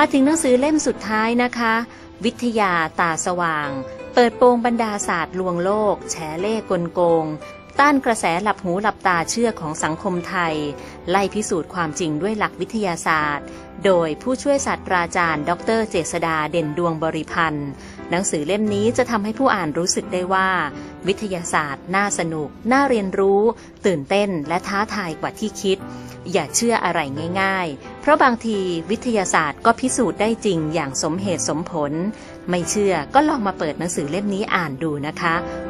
มาถึงหนังสือเล่มสุดท้ายนะคะวิทยาตาสว่างเปิดโปงบรรดาศาสตร์ลวงโลกแฉเล่ห์กลโกงต้านกระแสหลับหูหลับตาเชื่อของสังคมไทยไล่พิสูจน์ความจริงด้วยหลักวิทยาศาสตร์โดยผู้ช่วยศาสตราจารย์ดร.เจษฎาเด่นดวงบริพันธ์หนังสือเล่มนี้จะทำให้ผู้อ่านรู้สึกได้ว่าวิทยาศาสตร์น่าสนุกน่าเรียนรู้ตื่นเต้นและท้าทายกว่าที่คิดอย่าเชื่ออะไรง่ายๆเพราะบางทีวิทยาศาสตร์ก็พิสูจน์ได้จริงอย่างสมเหตุสมผลไม่เชื่อก็ลองมาเปิดหนังสือเล่มนี้อ่านดูนะคะ